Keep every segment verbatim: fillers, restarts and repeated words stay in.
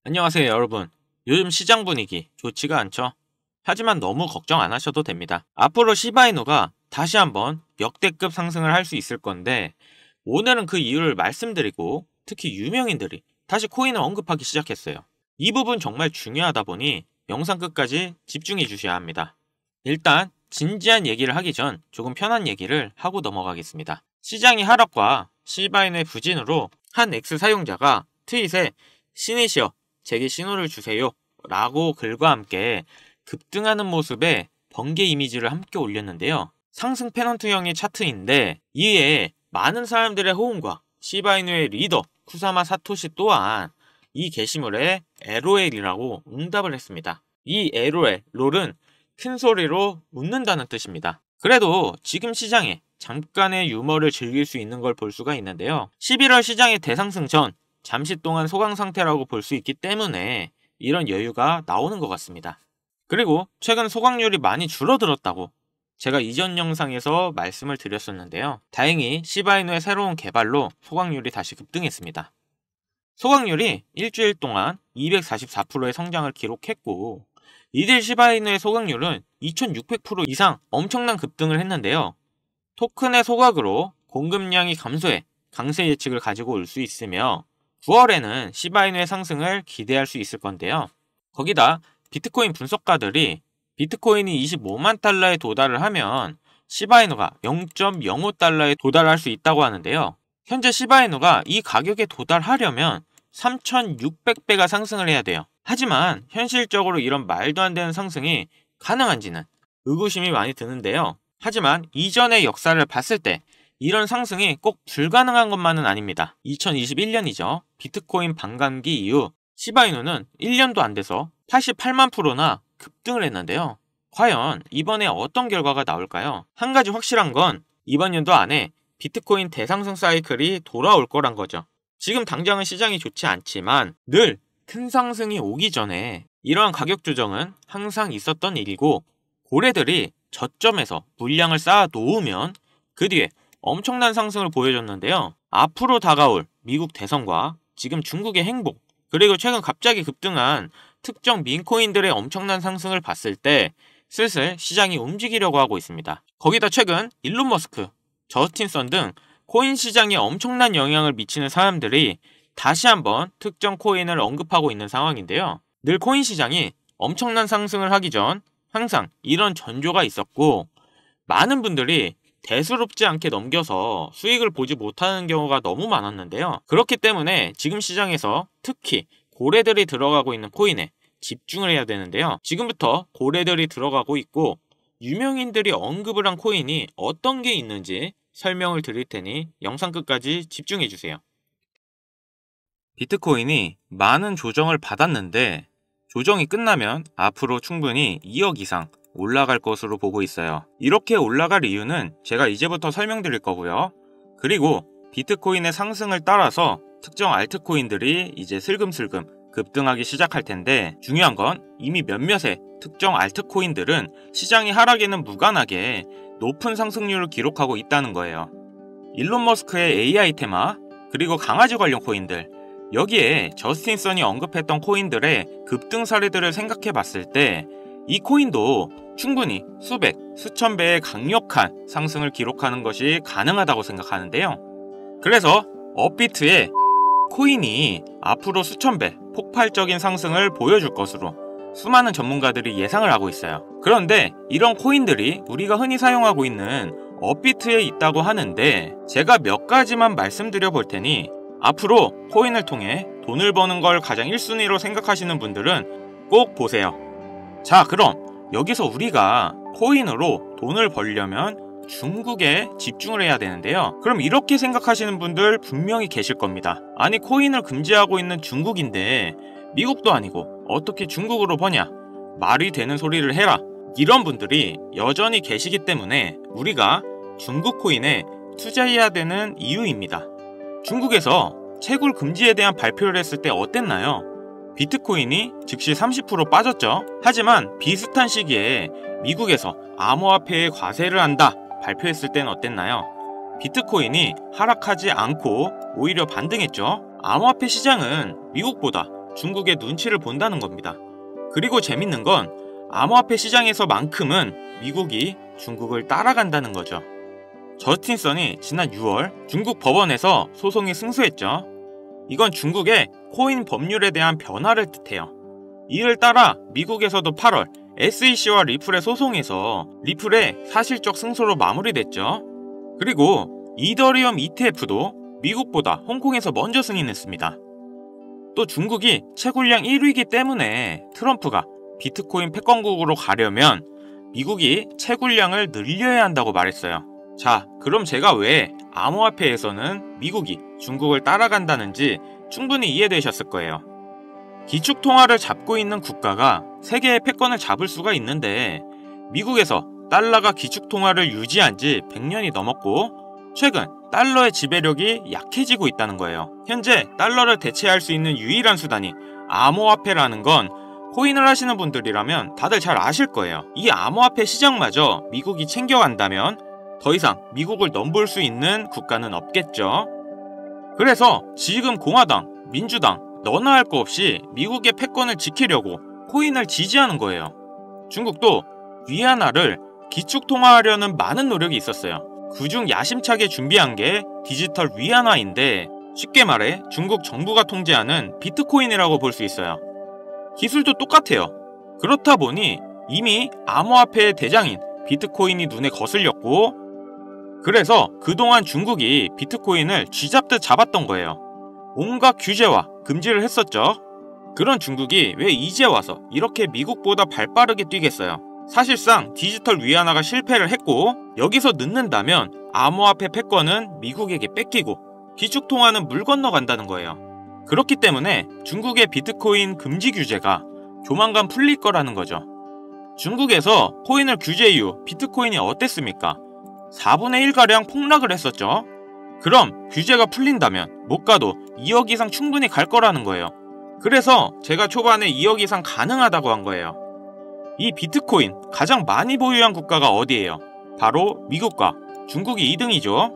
안녕하세요 여러분. 요즘 시장 분위기 좋지가 않죠? 하지만 너무 걱정 안 하셔도 됩니다. 앞으로 시바이누가 다시 한번 역대급 상승을 할 수 있을 건데, 오늘은 그 이유를 말씀드리고 특히 유명인들이 다시 코인을 언급하기 시작했어요. 이 부분 정말 중요하다 보니 영상 끝까지 집중해 주셔야 합니다. 일단 진지한 얘기를 하기 전 조금 편한 얘기를 하고 넘어가겠습니다. 시장의 하락과 시바이누의 부진으로 한 X 사용자가 트윗에 "신이시여 제게 신호를 주세요" 라고 글과 함께 급등하는 모습의 번개 이미지를 함께 올렸는데요. 상승 페넌트형의 차트인데, 이에 많은 사람들의 호응과 시바이누의 리더 쿠사마 사토시 또한 이 게시물에 엘오엘이라고 응답을 했습니다. 이 엘오엘, 롤은 큰 소리로 웃는다는 뜻입니다. 그래도 지금 시장에 잠깐의 유머를 즐길 수 있는 걸 볼 수가 있는데요. 십일월 시장의 대상승 전 잠시 동안 소강 상태라고 볼 수 있기 때문에 이런 여유가 나오는 것 같습니다. 그리고 최근 소강률이 많이 줄어들었다고 제가 이전 영상에서 말씀을 드렸었는데요. 다행히 시바이누의 새로운 개발로 소강률이 다시 급등했습니다. 소강률이 일주일 동안 이백사십사 퍼센트의 성장을 기록했고, 이들 시바이누의 소강률은 이천육백 퍼센트 이상 엄청난 급등을 했는데요. 토큰의 소각으로 공급량이 감소해 강세 예측을 가지고 올 수 있으며, 구월에는 시바이누의 상승을 기대할 수 있을 건데요. 거기다 비트코인 분석가들이 비트코인이 이십오만 달러에 도달을 하면 시바이누가 영 점 영오 달러에 도달할 수 있다고 하는데요. 현재 시바이누가 이 가격에 도달하려면 삼천육백 배가 상승을 해야 돼요. 하지만 현실적으로 이런 말도 안 되는 상승이 가능한지는 의구심이 많이 드는데요. 하지만 이전의 역사를 봤을 때 이런 상승이 꼭 불가능한 것만은 아닙니다. 이천이십일 년이죠. 비트코인 반감기 이후 시바이누는 일 년도 안 돼서 팔십팔만 퍼센트나 급등을 했는데요. 과연 이번에 어떤 결과가 나올까요? 한 가지 확실한 건 이번 연도 안에 비트코인 대상승 사이클이 돌아올 거란 거죠. 지금 당장은 시장이 좋지 않지만 늘 큰 상승이 오기 전에 이러한 가격 조정은 항상 있었던 일이고, 고래들이 저점에서 물량을 쌓아 놓으면 그 뒤에 엄청난 상승을 보여줬는데요. 앞으로 다가올 미국 대선과 지금 중국의 행보, 그리고 최근 갑자기 급등한 특정 민코인들의 엄청난 상승을 봤을 때 슬슬 시장이 움직이려고 하고 있습니다. 거기다 최근 일론 머스크, 저스틴 선 등 코인 시장에 엄청난 영향을 미치는 사람들이 다시 한번 특정 코인을 언급하고 있는 상황인데요. 늘 코인 시장이 엄청난 상승을 하기 전 항상 이런 전조가 있었고, 많은 분들이 대수롭지 않게 넘겨서 수익을 보지 못하는 경우가 너무 많았는데요. 그렇기 때문에 지금 시장에서 특히 고래들이 들어가고 있는 코인에 집중을 해야 되는데요. 지금부터 고래들이 들어가고 있고 유명인들이 언급을 한 코인이 어떤 게 있는지 설명을 드릴 테니 영상 끝까지 집중해주세요. 비트코인이 많은 조정을 받았는데, 조정이 끝나면 앞으로 충분히 이억 이상 올라갈 것으로 보고 있어요. 이렇게 올라갈 이유는 제가 이제부터 설명드릴 거고요. 그리고 비트코인의 상승을 따라서 특정 알트코인들이 이제 슬금슬금 급등하기 시작할 텐데, 중요한 건 이미 몇몇의 특정 알트코인들은 시장의 하락에는 무관하게 높은 상승률을 기록하고 있다는 거예요. 일론 머스크의 에이아이 테마, 그리고 강아지 관련 코인들, 여기에 저스틴 선이 언급했던 코인들의 급등 사례들을 생각해 봤을 때 이 코인도 충분히 수백, 수천 배의 강력한 상승을 기록하는 것이 가능하다고 생각하는데요. 그래서 업비트의 코인이 앞으로 수천 배 폭발적인 상승을 보여줄 것으로 수많은 전문가들이 예상을 하고 있어요. 그런데 이런 코인들이 우리가 흔히 사용하고 있는 업비트에 있다고 하는데, 제가 몇 가지만 말씀드려 볼 테니 앞으로 코인을 통해 돈을 버는 걸 가장 일 순위로 생각하시는 분들은 꼭 보세요. 자, 그럼 여기서 우리가 코인으로 돈을 벌려면 중국에 집중을 해야 되는데요. 그럼 이렇게 생각하시는 분들 분명히 계실 겁니다. 아니, 코인을 금지하고 있는 중국인데 미국도 아니고 어떻게 중국으로 버냐? 말이 되는 소리를 해라. 이런 분들이 여전히 계시기 때문에 우리가 중국 코인에 투자해야 되는 이유입니다. 중국에서 채굴 금지에 대한 발표를 했을 때 어땠나요? 비트코인이 즉시 삼십 퍼센트 빠졌죠. 하지만 비슷한 시기에 미국에서 암호화폐에 과세를 한다 발표했을 땐 어땠나요? 비트코인이 하락하지 않고 오히려 반등했죠. 암호화폐 시장은 미국보다 중국의 눈치를 본다는 겁니다. 그리고 재밌는 건 암호화폐 시장에서만큼은 미국이 중국을 따라간다는 거죠. 저스틴 선이 지난 유월 중국 법원에서 소송이 승소했죠. 이건 중국의 코인 법률에 대한 변화를 뜻해요. 이를 따라 미국에서도 팔월 에스이씨와 리플의 소송에서 리플의 사실적 승소로 마무리됐죠. 그리고 이더리움 이티에프도 미국보다 홍콩에서 먼저 승인했습니다. 또 중국이 채굴량 일 위이기 때문에 트럼프가 비트코인 패권국으로 가려면 미국이 채굴량을 늘려야 한다고 말했어요. 자, 그럼 제가 왜 암호화폐에서는 미국이 중국을 따라간다는지 충분히 이해되셨을 거예요. 기축통화를 잡고 있는 국가가 세계의 패권을 잡을 수가 있는데 미국에서 달러가 기축통화를 유지한 지 백 년이 넘었고 최근 달러의 지배력이 약해지고 있다는 거예요. 현재 달러를 대체할 수 있는 유일한 수단이 암호화폐라는 건 코인을 하시는 분들이라면 다들 잘 아실 거예요. 이 암호화폐 시장마저 미국이 챙겨간다면 더 이상 미국을 넘볼 수 있는 국가는 없겠죠. 그래서 지금 공화당, 민주당 너나 할 거 없이 미국의 패권을 지키려고 코인을 지지하는 거예요. 중국도 위안화를 기축통화하려는 많은 노력이 있었어요. 그중 야심차게 준비한 게 디지털 위안화인데 쉽게 말해 중국 정부가 통제하는 비트코인이라고 볼 수 있어요. 기술도 똑같아요. 그렇다 보니 이미 암호화폐의 대장인 비트코인이 눈에 거슬렸고 그래서 그동안 중국이 비트코인을 쥐잡듯 잡았던 거예요. 온갖 규제와 금지를 했었죠. 그런 중국이 왜 이제 와서 이렇게 미국보다 발빠르게 뛰겠어요. 사실상 디지털 위안화가 실패를 했고 여기서 늦는다면 암호화폐 패권은 미국에게 뺏기고 기축통화는 물 건너간다는 거예요. 그렇기 때문에 중국의 비트코인 금지 규제가 조만간 풀릴 거라는 거죠. 중국에서 코인을 규제 이후 비트코인이 어땠습니까? 사분의 일가량 폭락을 했었죠. 그럼 규제가 풀린다면 못 가도 이억 이상 충분히 갈 거라는 거예요. 그래서 제가 초반에 이억 이상 가능하다고 한 거예요. 이 비트코인 가장 많이 보유한 국가가 어디예요? 바로 미국과 중국이 이 등이죠.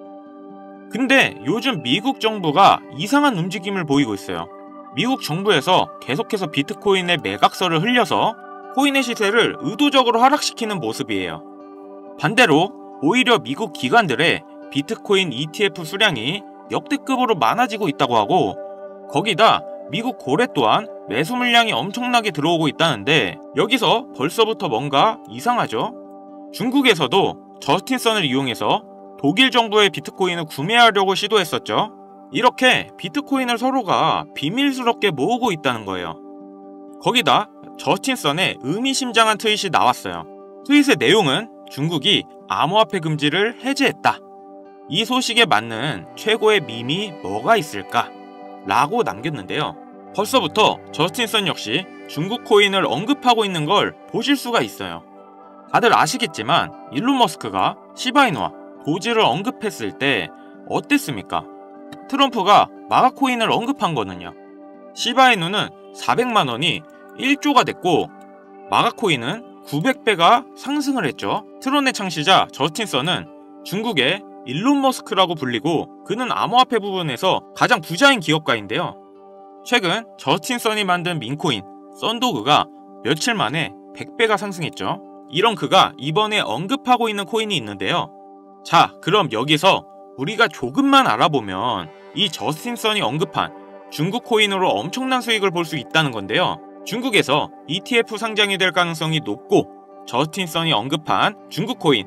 근데 요즘 미국 정부가 이상한 움직임을 보이고 있어요. 미국 정부에서 계속해서 비트코인의 매각서를 흘려서 코인의 시세를 의도적으로 하락시키는 모습이에요. 반대로 오히려 미국 기관들의 비트코인 이티에프 수량이 역대급으로 많아지고 있다고 하고 거기다 미국 고래 또한 매수 물량이 엄청나게 들어오고 있다는데 여기서 벌써부터 뭔가 이상하죠? 중국에서도 저스틴 선을 이용해서 독일 정부의 비트코인을 구매하려고 시도했었죠. 이렇게 비트코인을 서로가 비밀스럽게 모으고 있다는 거예요. 거기다 저스틴 선의 의미심장한 트윗이 나왔어요. 트윗의 내용은 중국이 암호화폐 금지를 해제했다. 이 소식에 맞는 최고의 밈이 뭐가 있을까? 라고 남겼는데요. 벌써부터 저스틴 선 역시 중국 코인을 언급하고 있는 걸 보실 수가 있어요. 다들 아시겠지만 일론 머스크가 시바이누와 도지를 언급했을 때 어땠습니까? 트럼프가 마가 코인을 언급한 거는요. 시바이누는 사백만 원이 일조가 됐고 마가 코인은 구백 배가 상승을 했죠. 트론의 창시자 저스틴 선은 중국의 일론 머스크라고 불리고 그는 암호화폐 부분에서 가장 부자인 기업가인데요. 최근 저스틴 선이 만든 민코인 썬도그가 며칠 만에 백 배가 상승했죠. 이런 그가 이번에 언급하고 있는 코인이 있는데요. 자, 그럼 여기서 우리가 조금만 알아보면 이 저스틴 선이 언급한 중국 코인으로 엄청난 수익을 볼 수 있다는 건데요. 중국에서 이티에프 상장이 될 가능성이 높고 저스틴 선이 언급한 중국 코인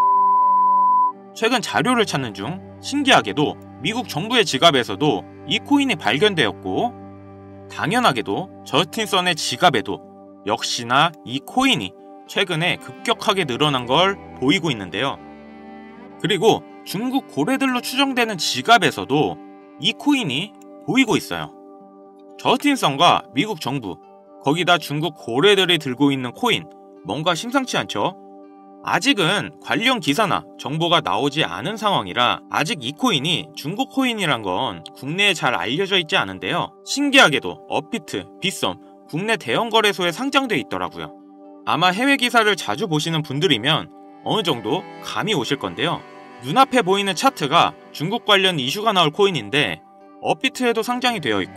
최근 자료를 찾는 중 신기하게도 미국 정부의 지갑에서도 이 코인이 발견되었고 당연하게도 저스틴 선의 지갑에도 역시나 이 코인이 최근에 급격하게 늘어난 걸 보이고 있는데요. 그리고 중국 고래들로 추정되는 지갑에서도 이 코인이 보이고 있어요. 저스틴 선과 미국 정부 거기다 중국 고래들이 들고 있는 코인 뭔가 심상치 않죠? 아직은 관련 기사나 정보가 나오지 않은 상황이라 아직 이 코인이 중국 코인이란 건 국내에 잘 알려져 있지 않은데요. 신기하게도 업비트, 빗썸, 국내 대형 거래소에 상장되어 있더라고요. 아마 해외 기사를 자주 보시는 분들이면 어느 정도 감이 오실 건데요. 눈앞에 보이는 차트가 중국 관련 이슈가 나올 코인인데 업비트에도 상장이 되어 있고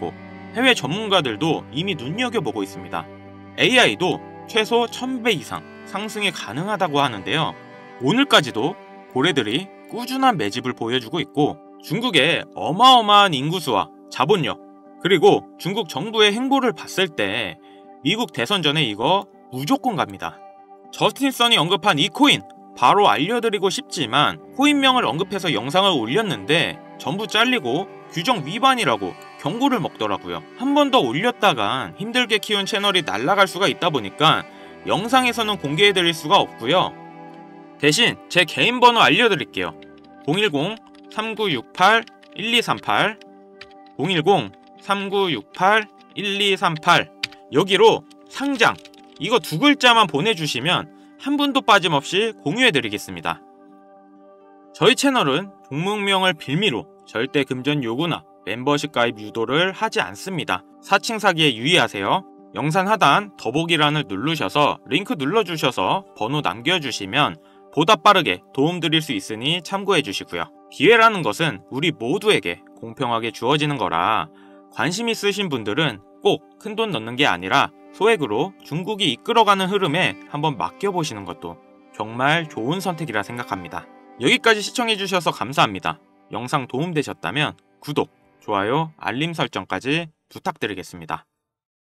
해외 전문가들도 이미 눈여겨보고 있습니다. 에이아이도 최소 천 배 이상 상승이 가능하다고 하는데요. 오늘까지도 고래들이 꾸준한 매집을 보여주고 있고 중국의 어마어마한 인구수와 자본력 그리고 중국 정부의 행보를 봤을 때 미국 대선 전에 이거 무조건 갑니다. 저스틴 선이 언급한 이 코인 바로 알려드리고 싶지만 코인명을 언급해서 영상을 올렸는데 전부 잘리고 규정 위반이라고 경고를 먹더라고요. 한 번 더 올렸다간 힘들게 키운 채널이 날아갈 수가 있다 보니까 영상에서는 공개해드릴 수가 없고요. 대신 제 개인 번호 알려드릴게요. 공일공 삼구육팔 일이삼팔 공일공 삼구육팔 일이삼팔 여기로 상장 이거 두 글자만 보내주시면 한 분도 빠짐없이 공유해드리겠습니다. 저희 채널은 종목명을 빌미로 절대 금전 요구나 멤버십 가입 유도를 하지 않습니다. 사칭 사기에 유의하세요. 영상 하단 더보기란을 누르셔서 링크 눌러주셔서 번호 남겨주시면 보다 빠르게 도움드릴 수 있으니 참고해주시고요. 기회라는 것은 우리 모두에게 공평하게 주어지는 거라 관심 있으신 분들은 꼭 큰돈 넣는 게 아니라 소액으로 중국이 이끌어가는 흐름에 한번 맡겨보시는 것도 정말 좋은 선택이라 생각합니다. 여기까지 시청해주셔서 감사합니다. 영상 도움되셨다면 구독, 좋아요, 알림 설정까지 부탁드리겠습니다.